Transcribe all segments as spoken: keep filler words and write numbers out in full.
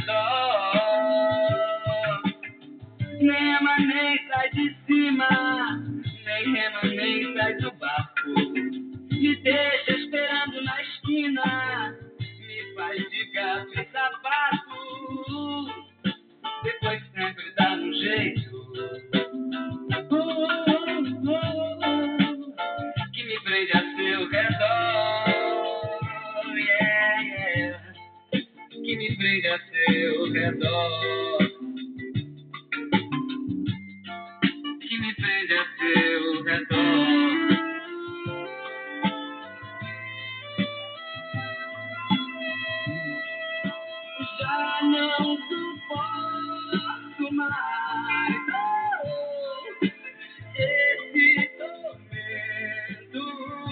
redor. Nem rema nem sai de cima, nem rema nem sai do barco. Me deixa esperando na esquina, me faz de gato e sapato. Depois sempre dá um jeito uh, uh, uh, que me prende a seu redor. Yeah, yeah. Que me prende a seu redor. Que me prende a seu redor. Já não suporto mais oh, esse tormento.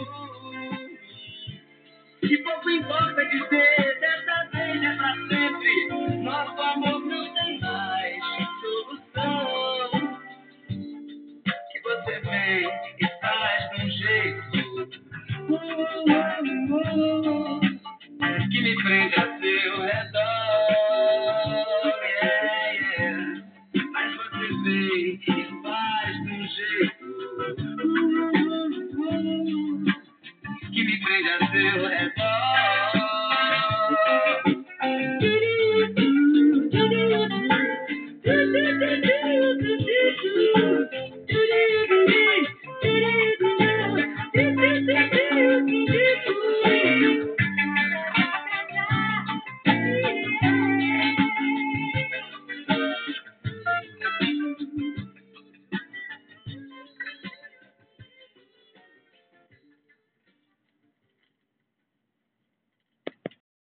E pouco importa dizer, dessa vez é pra sempre. Nosso amor não tem mais solução. Que você vem e faz de um jeito uh, uh, uh, que me prende